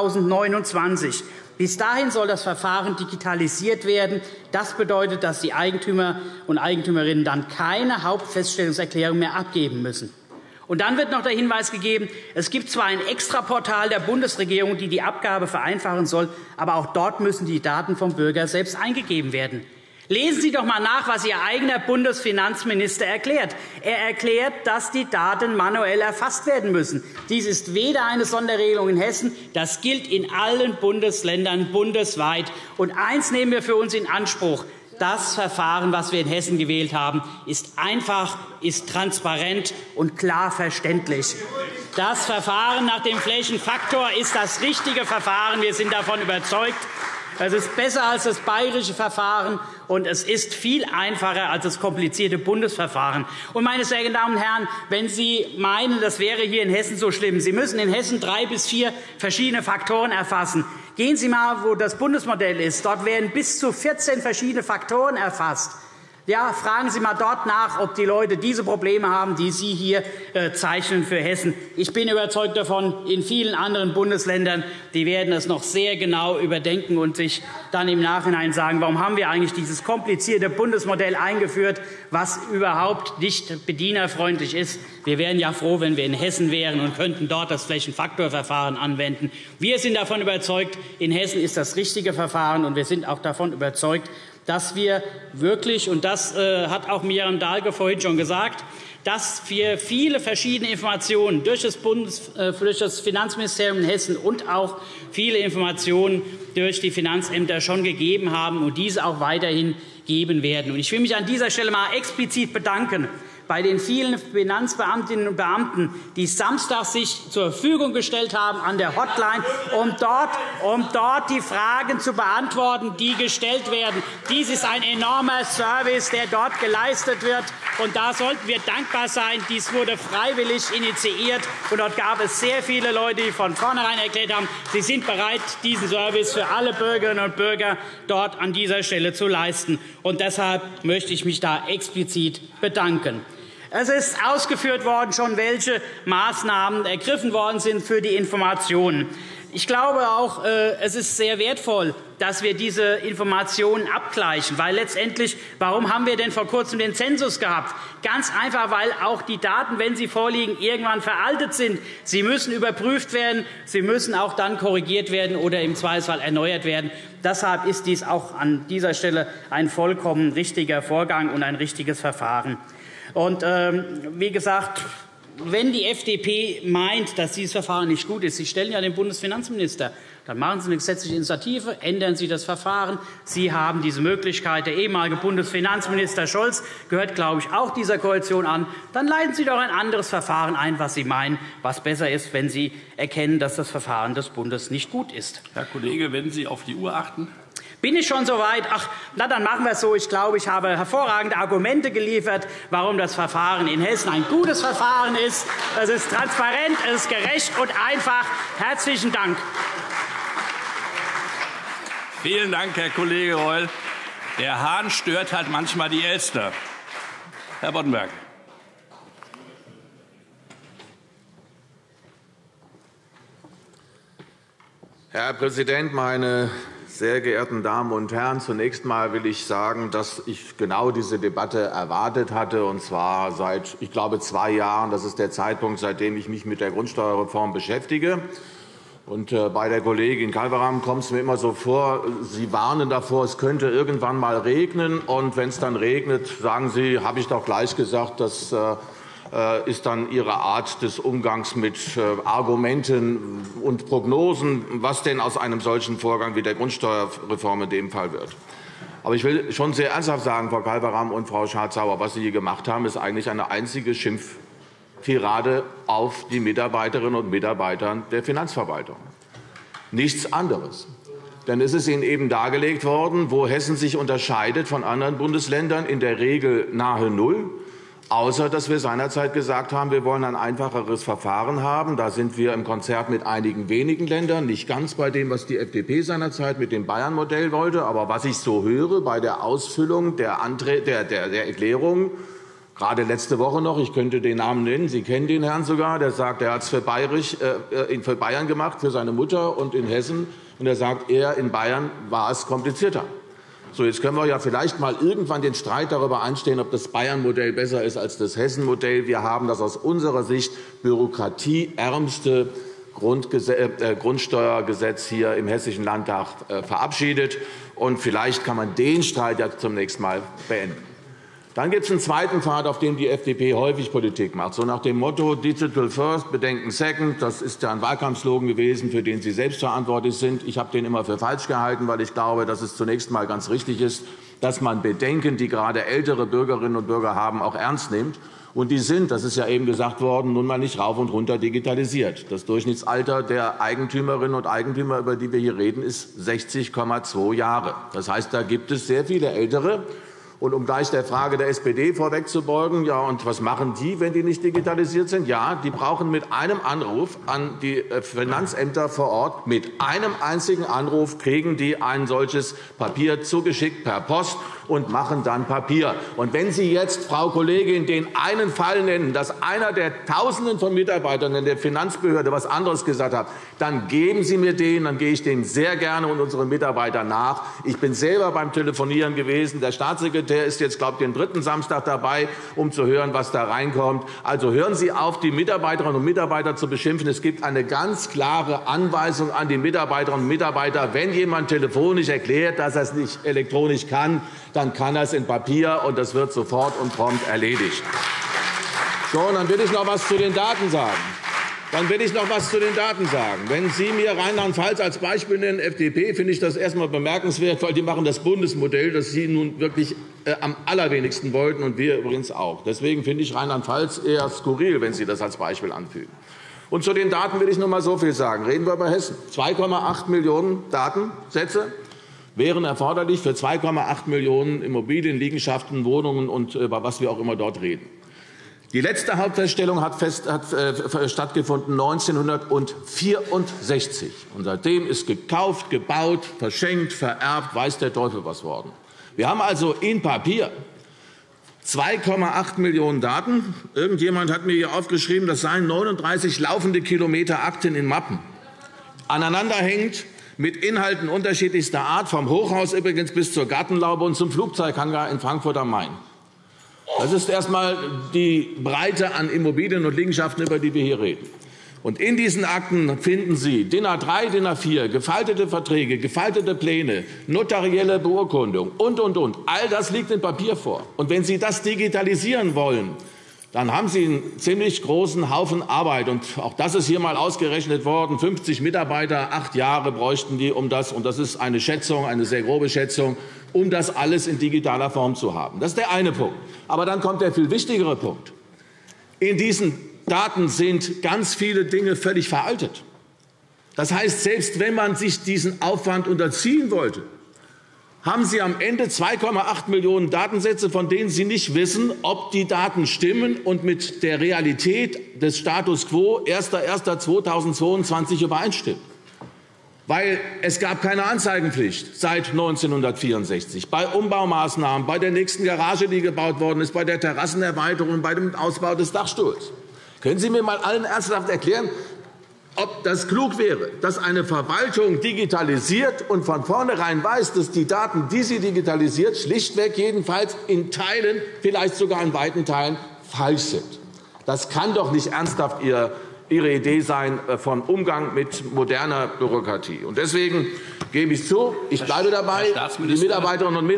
2029. Bis dahin soll das Verfahren digitalisiert werden. Das bedeutet, dass die Eigentümer und Eigentümerinnen dann keine Hauptfeststellungserklärung mehr abgeben müssen. Und dann wird noch der Hinweis gegeben, es gibt zwar ein Extraportal der Bundesregierung, die die Abgabe vereinfachen soll, aber auch dort müssen die Daten vom Bürger selbst eingegeben werden. Lesen Sie doch einmal nach, was Ihr eigener Bundesfinanzminister erklärt. Er erklärt, dass die Daten manuell erfasst werden müssen. Dies ist weder eine Sonderregelung in Hessen, das gilt in allen Bundesländern bundesweit. Und eines nehmen wir für uns in Anspruch. Das Verfahren, das wir in Hessen gewählt haben, ist einfach, ist transparent und klar verständlich. Das Verfahren nach dem Flächenfaktor ist das richtige Verfahren. Wir sind davon überzeugt. Es ist besser als das bayerische Verfahren, und es ist viel einfacher als das komplizierte Bundesverfahren. Und, meine sehr geehrten Damen und Herren, wenn Sie meinen, das wäre hier in Hessen so schlimm, Sie müssen in Hessen 3 bis 4 verschiedene Faktoren erfassen. Gehen Sie einmal, wo das Bundesmodell ist. Dort werden bis zu 14 verschiedene Faktoren erfasst. Ja, fragen Sie einmal dort nach, ob die Leute diese Probleme haben, die Sie hier zeichnen für Hessen. Ich bin überzeugt davon, in vielen anderen Bundesländern, die werden es noch sehr genau überdenken und sich dann im Nachhinein sagen, warum haben wir eigentlich dieses komplizierte Bundesmodell eingeführt, was überhaupt nicht bedienerfreundlich ist. Wir wären ja froh, wenn wir in Hessen wären und könnten dort das Flächenfaktorverfahren anwenden. Wir sind davon überzeugt, in Hessen ist das richtige Verfahren, und wir sind auch davon überzeugt, dass wir wirklich, und das hat auch Miriam Dahlke vorhin schon gesagt, dass wir viele verschiedene Informationen durch das Finanzministerium in Hessen und auch viele Informationen durch die Finanzämter schon gegeben haben und diese auch weiterhin geben werden. Und ich will mich an dieser Stelle einmal explizit bedanken bei den vielen Finanzbeamtinnen und Beamten, die samstags sich zur Verfügung gestellt haben an der Hotline, um dort die Fragen zu beantworten, die gestellt werden. Dies ist ein enormer Service, der dort geleistet wird. Und da sollten wir dankbar sein. Dies wurde freiwillig initiiert. Und dort gab es sehr viele Leute, die von vornherein erklärt haben, sie sind bereit, diesen Service für alle Bürgerinnen und Bürger dort an dieser Stelle zu leisten. Und deshalb möchte ich mich da explizit bedanken. Es ist ausgeführt worden, schon welche Maßnahmen ergriffen worden sind für die Informationen. Ich glaube auch, es ist sehr wertvoll, dass wir diese Informationen abgleichen. Weil letztendlich, warum haben wir denn vor Kurzem den Zensus gehabt? Ganz einfach, weil auch die Daten, wenn sie vorliegen, irgendwann veraltet sind. Sie müssen überprüft werden, sie müssen auch dann korrigiert werden oder im Zweifelsfall erneuert werden. Deshalb ist dies auch an dieser Stelle ein vollkommen richtiger Vorgang und ein richtiges Verfahren. Und wie gesagt, wenn die FDP meint, dass dieses Verfahren nicht gut ist, Sie stellen ja den Bundesfinanzminister, dann machen Sie eine gesetzliche Initiative, ändern Sie das Verfahren. Sie haben diese Möglichkeit. Der ehemalige Bundesfinanzminister Scholz gehört, glaube ich, auch dieser Koalition an. Dann leiten Sie doch ein anderes Verfahren ein, was Sie meinen, was besser ist, wenn Sie erkennen, dass das Verfahren des Bundes nicht gut ist. Herr Kollege, wenn Sie auf die Uhr achten. Bin ich schon so weit? Ach, na, dann machen wir es so. Ich glaube, ich habe hervorragende Argumente geliefert, warum das Verfahren in Hessen ein gutes Verfahren ist. Es ist transparent, es ist gerecht und einfach. Herzlichen Dank. Vielen Dank, Herr Kollege Reul. Der Hahn stört halt manchmal die Elster. Herr Boddenberg. Herr Präsident, meine sehr geehrten Damen und Herren! Zunächst einmal will ich sagen, dass ich genau diese Debatte erwartet hatte, und zwar seit, ich glaube, 2 Jahren. Das ist der Zeitpunkt, seitdem ich mich mit der Grundsteuerreform beschäftige. Und bei der Kollegin Calveram kommt es mir immer so vor, Sie warnen davor, es könnte irgendwann mal regnen. Und wenn es dann regnet, sagen Sie, habe ich doch gleich gesagt, das ist dann Ihre Art des Umgangs mit Argumenten und Prognosen, was denn aus einem solchen Vorgang wie der Grundsteuerreform in dem Fall wird. Aber ich will schon sehr ernsthaft sagen, Frau Calveram und Frau Schardt-Sauer, was Sie hier gemacht haben, ist eigentlich eine einzige Schimpftirade auf die Mitarbeiterinnen und Mitarbeiter der Finanzverwaltung. Nichts anderes. Denn es ist Ihnen eben dargelegt worden, wo Hessen sich unterscheidet von anderen Bundesländern, in der Regel nahe Null. Außer dass wir seinerzeit gesagt haben, wir wollen ein einfacheres Verfahren haben. Da sind wir im Konzert mit einigen wenigen Ländern, nicht ganz bei dem, was die FDP seinerzeit mit dem Bayern-Modell wollte. Aber was ich so höre bei der Ausfüllung der Erklärungen, gerade letzte Woche noch, ich könnte den Namen nennen, Sie kennen den Herrn sogar, der sagt, er hat es für Bayern gemacht, für seine Mutter und in Hessen. Und er sagt, in Bayern war es komplizierter. So, jetzt können wir ja vielleicht mal irgendwann den Streit darüber einstehen, ob das Bayern-Modell besser ist als das Hessen-Modell. Wir haben das aus unserer Sicht bürokratieärmste Grundsteuergesetz hier im Hessischen Landtag verabschiedet. Und vielleicht kann man den Streit ja zunächst mal beenden. Dann gibt es einen zweiten Pfad, auf dem die FDP häufig Politik macht. So nach dem Motto Digital First, Bedenken Second. Das ist ja ein Wahlkampfslogan gewesen, für den Sie selbst verantwortlich sind. Ich habe den immer für falsch gehalten, weil ich glaube, dass es zunächst einmal ganz richtig ist, dass man Bedenken, die gerade ältere Bürgerinnen und Bürger haben, auch ernst nimmt. Und die sind, das ist ja eben gesagt worden, nun mal nicht rauf und runter digitalisiert. Das Durchschnittsalter der Eigentümerinnen und Eigentümer, über die wir hier reden, ist 60,2 Jahre. Das heißt, da gibt es sehr viele Ältere. Und um gleich der Frage der SPD vorwegzubeugen, ja, und was machen die, wenn die nicht digitalisiert sind? Ja, die brauchen mit einem Anruf an die Finanzämter vor Ort, mit einem einzigen Anruf kriegen die ein solches Papier zugeschickt per Post und machen dann Papier. Und wenn Sie jetzt, Frau Kollegin, den einen Fall nennen, dass einer der Tausenden von Mitarbeitern in der Finanzbehörde was anderes gesagt hat, dann geben Sie mir den, dann gehe ich dem sehr gerne und unseren Mitarbeitern nach. Ich bin selber beim Telefonieren gewesen. Der Staatssekretär ist jetzt, glaube ich, den 3. Samstag dabei, um zu hören, was da reinkommt. Also hören Sie auf, die Mitarbeiterinnen und Mitarbeiter zu beschimpfen. Es gibt eine ganz klare Anweisung an die Mitarbeiterinnen und Mitarbeiter. Wenn jemand telefonisch erklärt, dass er es nicht elektronisch kann, dann kann er es in Papier, und das wird sofort und prompt erledigt. So, und dann will ich noch etwas zu den Daten sagen. Dann will ich noch etwas zu den Daten sagen. Wenn Sie mir Rheinland-Pfalz als Beispiel nennen, FDP, finde ich das erst einmal bemerkenswert, weil die machen das Bundesmodell, das Sie nun wirklich am allerwenigsten wollten, und wir übrigens auch. Deswegen finde ich Rheinland-Pfalz eher skurril, wenn Sie das als Beispiel anfügen. Und zu den Daten will ich nur mal so viel sagen. Reden wir über Hessen. 2,8 Millionen Datensätze wären erforderlich für 2,8 Millionen Immobilien, Liegenschaften, Wohnungen und über was wir auch immer dort reden. Die letzte Hauptfeststellung hat stattgefunden 1964. Und seitdem ist gekauft, gebaut, verschenkt, vererbt, weiß der Teufel was worden. Wir haben also in Papier 2,8 Millionen Daten. Irgendjemand hat mir hier aufgeschrieben, das seien 39 laufende Kilometer Akten in Mappen. Aneinanderhängend mit Inhalten unterschiedlichster Art, vom Hochhaus übrigens bis zur Gartenlaube und zum Flugzeughangar in Frankfurt am Main. Das ist erst einmal die Breite an Immobilien und Liegenschaften, über die wir hier reden. Und in diesen Akten finden Sie DIN A3, DIN A4, gefaltete Verträge, gefaltete Pläne, notarielle Beurkundung und. All das liegt in Papier vor. Und wenn Sie das digitalisieren wollen, dann haben Sie einen ziemlich großen Haufen Arbeit. Und auch das ist hier mal ausgerechnet worden. 50 Mitarbeiter, 8 Jahre bräuchten die, um das, und das ist eine Schätzung, eine sehr grobe Schätzung, um das alles in digitaler Form zu haben. Das ist der eine Punkt. Aber dann kommt der viel wichtigere Punkt. In diesen Daten sind ganz viele Dinge völlig veraltet. Das heißt, selbst wenn man sich diesen Aufwand unterziehen wollte, haben Sie am Ende 2,8 Millionen Datensätze, von denen Sie nicht wissen, ob die Daten stimmen und mit der Realität des Status quo 1.1.2022 übereinstimmen. Weil es gab keine Anzeigenpflicht seit 1964. Bei Umbaumaßnahmen, bei der nächsten Garage, die gebaut worden ist, bei der Terrassenerweiterung, bei dem Ausbau des Dachstuhls. Können Sie mir mal allen ernsthaft erklären, ob das klug wäre, dass eine Verwaltung digitalisiert und von vornherein weiß, dass die Daten, die sie digitalisiert, schlichtweg jedenfalls in Teilen, vielleicht sogar in weiten Teilen, falsch sind? Das kann doch nicht ernsthaft Ihre Idee sein von Umgang mit moderner Bürokratie. Und deswegen gebe ich zu, ich bleibe dabei, die Mitarbeiterinnen und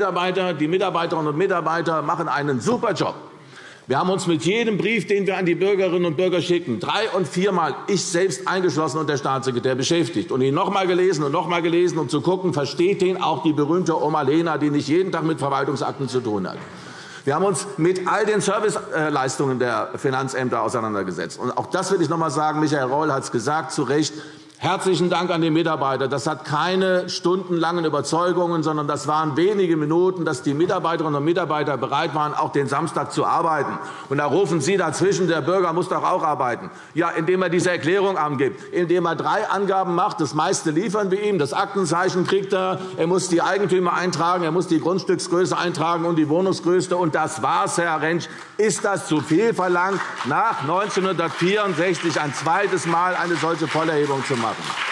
Mitarbeiter machen einen super Job. Wir haben uns mit jedem Brief, den wir an die Bürgerinnen und Bürger schicken, 3- und 4-mal, ich selbst eingeschlossen und der Staatssekretär, beschäftigt und ihn noch einmal gelesen, um zu gucken, versteht den auch die berühmte Oma Lena, die nicht jeden Tag mit Verwaltungsakten zu tun hat. Wir haben uns mit all den Serviceleistungen der Finanzämter auseinandergesetzt. Und auch das will ich noch einmal sagen. Michael Reul hat es gesagt, zu Recht. Herzlichen Dank an die Mitarbeiter. Das hat keine stundenlangen Überzeugungen, sondern das waren wenige Minuten, dass die Mitarbeiterinnen und Mitarbeiter bereit waren, auch den Samstag zu arbeiten. Und da rufen Sie dazwischen, der Bürger muss doch auch arbeiten. Ja, indem er diese Erklärung angibt, indem er 3 Angaben macht. Das meiste liefern wir ihm. Das Aktenzeichen kriegt er. Er muss die Eigentümer eintragen, er muss die Grundstücksgröße eintragen und die Wohnungsgröße. Und das war's, Herr Rentsch. Ist das zu viel verlangt, nach 1964 ein zweites Mal eine solche Vollerhebung zu machen?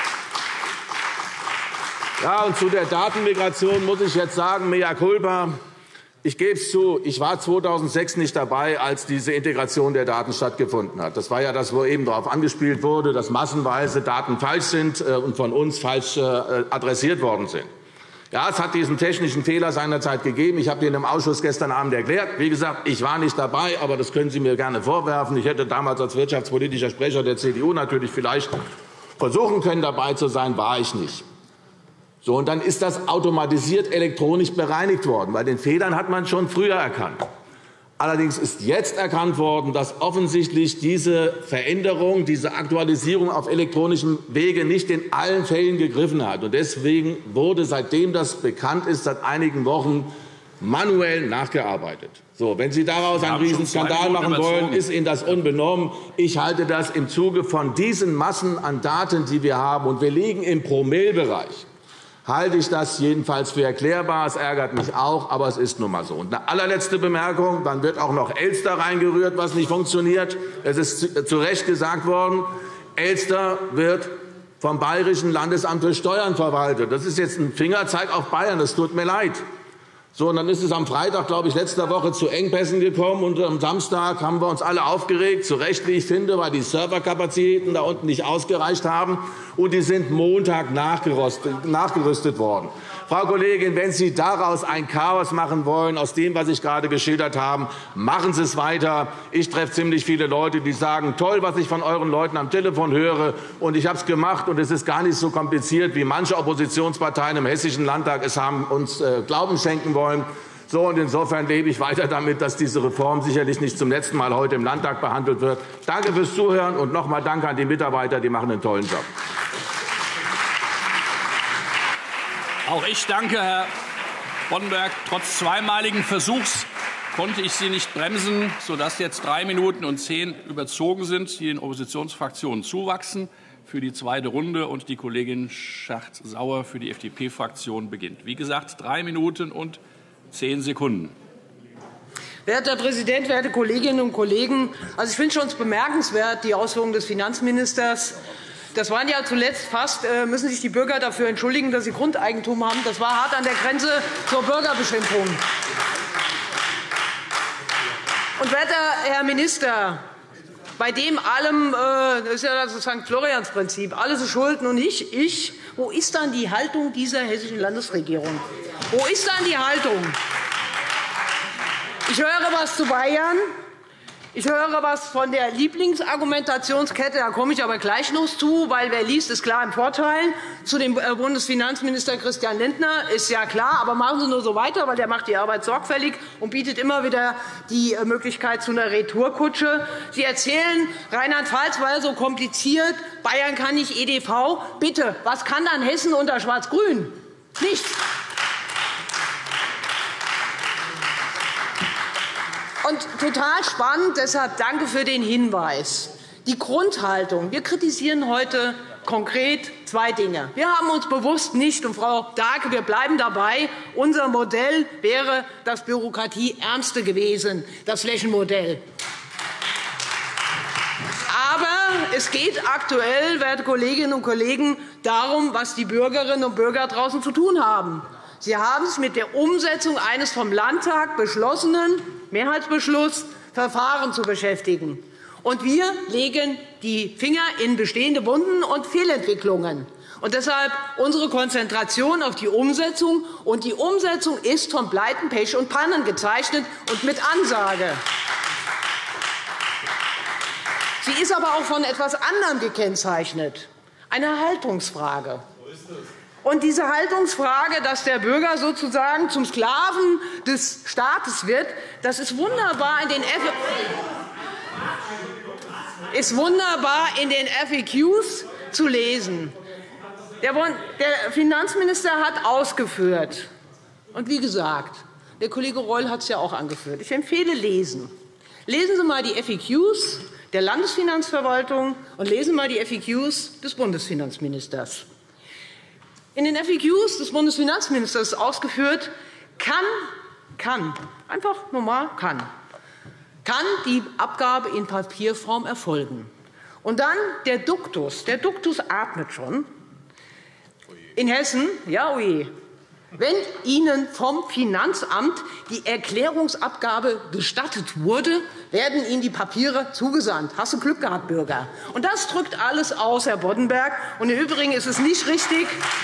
Ja, und zu der Datenmigration muss ich jetzt sagen, mea culpa. Ich gebe es zu, ich war 2006 nicht dabei, als diese Integration der Daten stattgefunden hat. Das war ja das, wo eben darauf angespielt wurde, dass massenweise Daten falsch sind und von uns falsch adressiert worden sind. Ja, es hat diesen technischen Fehler seinerzeit gegeben. Ich habe den im Ausschuss gestern Abend erklärt. Wie gesagt, ich war nicht dabei, aber das können Sie mir gerne vorwerfen. Ich hätte damals als wirtschaftspolitischer Sprecher der CDU natürlich vielleicht versuchen können, dabei zu sein, war ich nicht. So, und dann ist das automatisiert elektronisch bereinigt worden, weil den Fehlern hat man schon früher erkannt. Allerdings ist jetzt erkannt worden, dass offensichtlich diese Veränderung, diese Aktualisierung auf elektronischem Wege nicht in allen Fällen gegriffen hat. Und deswegen wurde, seitdem das bekannt ist, seit einigen Wochen manuell nachgearbeitet. So, wenn Sie daraus einen Riesenskandal machen wollen, ist Ihnen das unbenommen. Ich halte das im Zuge von diesen Massen an Daten, die wir haben, und wir liegen im Promillebereich, halte ich das jedenfalls für erklärbar. Es ärgert mich auch, aber es ist nun mal so. Und eine allerletzte Bemerkung. Dann wird auch noch Elster reingerührt, was nicht funktioniert. Es ist zu Recht gesagt worden, Elster wird vom Bayerischen Landesamt für Steuern verwaltet. Das ist jetzt ein Fingerzeig auf Bayern. Das tut mir leid. So, und dann ist es am Freitag, glaube ich, letzter Woche zu Engpässen gekommen. Und am Samstag haben wir uns alle aufgeregt, zu Recht, wie ich finde, weil die Serverkapazitäten da unten nicht ausgereicht haben. Und die sind Montag nachgerüstet worden. Frau Kollegin, wenn Sie daraus ein Chaos machen wollen, aus dem, was ich gerade geschildert habe, machen Sie es weiter. Ich treffe ziemlich viele Leute, die sagen, toll, was ich von euren Leuten am Telefon höre. Und ich habe es gemacht, und es ist gar nicht so kompliziert, wie manche Oppositionsparteien im Hessischen Landtag es haben uns Glauben schenken wollen. So, und insofern lebe ich weiter damit, dass diese Reform sicherlich nicht zum letzten Mal heute im Landtag behandelt wird. Danke fürs Zuhören und noch einmal Danke an die Mitarbeiter, die machen einen tollen Job. Auch ich danke, Herr Boddenberg. Trotz zweimaligen Versuchs konnte ich Sie nicht bremsen, sodass jetzt 3 Minuten und 10 überzogen sind, die den Oppositionsfraktionen zuwachsen für die zweite Runde, und die Kollegin Schacht-Sauer für die FDP-Fraktion beginnt. Wie gesagt, 3 Minuten und 10 Sekunden. Werter Herr Präsident, werte Kolleginnen und Kollegen! Also, ich finde schon bemerkenswert, die Ausführungen des Finanzministers. Das waren ja zuletzt fast, müssen sich die Bürger dafür entschuldigen, dass sie Grundeigentum haben. Das war hart an der Grenze zur Bürgerbeschimpfung. Und werter Herr Minister, bei dem allem, das ist ja das St. Florians-Prinzip, alle sind schuld und nicht ich, wo ist dann die Haltung dieser hessischen Landesregierung? Wo ist dann die Haltung? Ich höre was zu Bayern. Ich höre was von der Lieblingsargumentationskette, da komme ich aber gleich noch zu, weil wer liest, ist klar im Vorteil. Zu dem Bundesfinanzminister Christian Lindner ist ja klar, aber machen Sie nur so weiter, weil der macht die Arbeit sorgfältig und bietet immer wieder die Möglichkeit zu einer Retourkutsche. Sie erzählen, Rheinland-Pfalz war so kompliziert, Bayern kann nicht EDV. Bitte, was kann dann Hessen unter Schwarz-Grün? Nichts. Und total spannend, deshalb danke für den Hinweis. Die Grundhaltung. Wir kritisieren heute konkret 2 Dinge. Wir haben uns bewusst nicht, und Frau Dahlke, wir bleiben dabei, unser Modell wäre das bürokratieärmste gewesen, das Flächenmodell. Aber es geht aktuell, werte Kolleginnen und Kollegen, darum, was die Bürgerinnen und Bürger draußen zu tun haben. Sie haben sich mit der Umsetzung eines vom Landtag beschlossenen Mehrheitsbeschluss Verfahren zu beschäftigen. Und wir legen die Finger in bestehende Wunden und Fehlentwicklungen. Und deshalb unsere Konzentration auf die Umsetzung. Und die Umsetzung ist von Pleiten, Pech und Pannen gezeichnet und mit Ansage. Sie ist aber auch von etwas anderem gekennzeichnet, einer Haltungsfrage. Und diese Haltungsfrage, dass der Bürger sozusagen zum Sklaven des Staates wird, das ist wunderbar in den FAQs zu lesen. Der Finanzminister hat ausgeführt, und wie gesagt, der Kollege Reul hat es ja auch angeführt. Ich empfehle lesen. Lesen Sie einmal die FAQs der Landesfinanzverwaltung und lesen Sie einmal die FAQs des Bundesfinanzministers. In den FAQs des Bundesfinanzministers ist ausgeführt, kann, einfach normal kann die Abgabe in Papierform erfolgen. Und dann der Duktus atmet schon. In Hessen, ja oje, wenn Ihnen vom Finanzamt die Erklärungsabgabe gestattet wurde, werden Ihnen die Papiere zugesandt. Hast du Glück gehabt, Bürger? Und das drückt alles aus, Herr Boddenberg. Und im Übrigen ist es nicht richtig.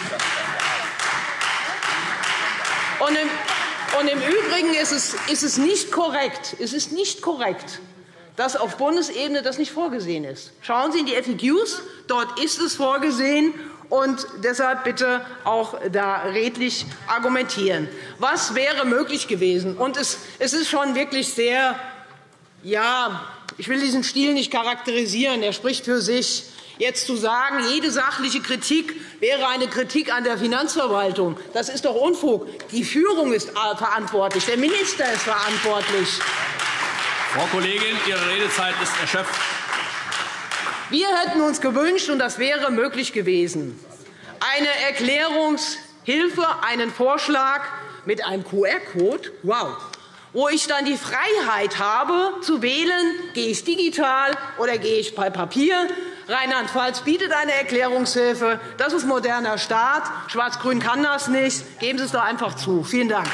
Und im Übrigen ist es nicht korrekt. Es ist nicht korrekt, dass auf Bundesebene das nicht vorgesehen ist. Schauen Sie in die FAQs. Dort ist es vorgesehen. Und deshalb bitte auch da redlich argumentieren. Was wäre möglich gewesen? Und es ist schon wirklich sehr, ja, ich will diesen Stil nicht charakterisieren, er spricht für sich. Jetzt zu sagen, jede sachliche Kritik wäre eine Kritik an der Finanzverwaltung, das ist doch Unfug. Die Führung ist verantwortlich, der Minister ist verantwortlich. Frau Kollegin, Ihre Redezeit ist erschöpft. Wir hätten uns gewünscht, und das wäre möglich gewesen, eine Erklärungshilfe, einen Vorschlag mit einem QR-Code, wow, wo ich dann die Freiheit habe, zu wählen, gehe ich digital oder gehe ich bei Papier. Rheinland-Pfalz bietet eine Erklärungshilfe. Das ist moderner Staat. Schwarz-Grün kann das nicht. Geben Sie es doch einfach zu. Vielen Dank.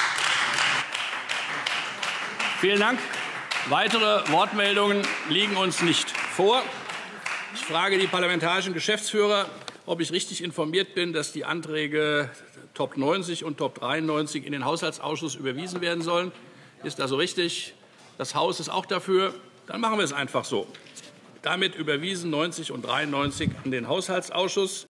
Vielen Dank. Weitere Wortmeldungen liegen uns nicht vor. Ich frage die parlamentarischen Geschäftsführer, ob ich richtig informiert bin, dass die Anträge Top 90 und Top 93 in den Haushaltsausschuss überwiesen werden sollen. Ist das so richtig? Das Haus ist auch dafür. Dann machen wir es einfach so. Damit überwiesen 90 und 93 an den Haushaltsausschuss.